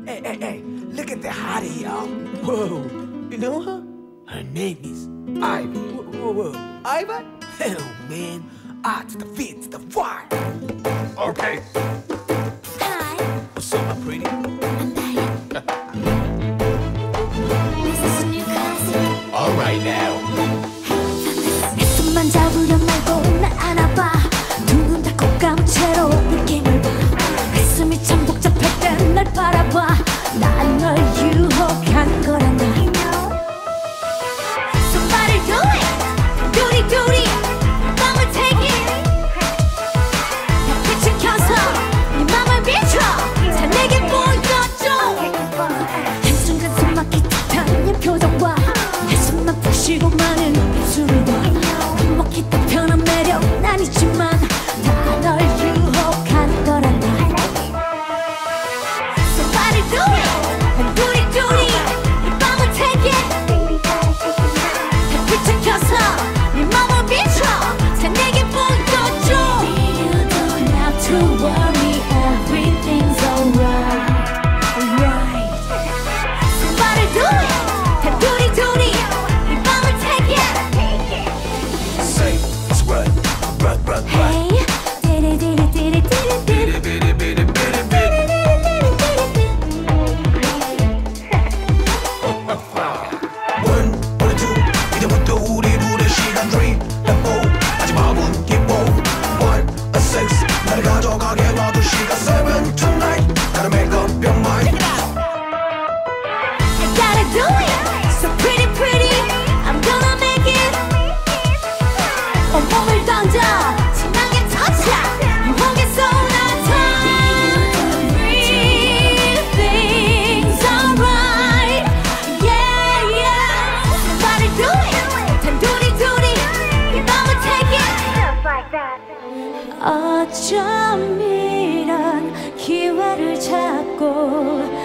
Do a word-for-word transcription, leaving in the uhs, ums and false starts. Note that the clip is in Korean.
Hey, hey, hey, look at the hottie, y'all. Whoa, you know her? Her name is Ivy. Whoa, whoa, whoa. Ivy? Hell, man. I to the V to the Y. Okay. Hi. What's up, my pretty? I'm Diane. This is a new cousin. All right now. 내 손만 잡으려 말고 날 안아봐. 두 눈 닫고 감은 채로 느낌을 봐. 가슴이 참 복잡할 땐 날 바라봐. 난 널 유혹한 거란다. Somebody do it. 두리 두리 맘을 take it. 빛을 켜서 네 맘을 비춰. 잘 내게 보여줘. 한순간 숨막힐 듯한 네 표정과 한숨만 푹 쉬고 많은 입술과 먹기 딱 편한 매력 난 있지만 다 널 유혹한 거란다. Somebody do it. 두리 두리 이 밤을 take it. 빛을 켜서 네 맘을 비춰. 잘 내게 보여줘. You don't have to worry, everything's alright. Alright. Somebody do it. 두리 두리 이 밤을 take it. Say, it's run, run, run, run. Hey, diddy diddy diddy diddy diddy. Bitty, bitty, bitty, bitty, bitty. One, one, two. 이제부터 우리 둘의 시간 dream. Let's go. 아직 마음은 기뻐. One, a six. 나를 가져가게 놔둘 시간 seven tonight. Gotta make up your mind. I gotta do it. So pretty pretty. I'm gonna make it. 온몸을 던져. 신나게 터쳐. 유혹의 Sonata. Everything's alright. Yeah yeah. Somebody do it. 단둘이 둘이 이 밤을 take it. 어쩜 이런 기회를 잡고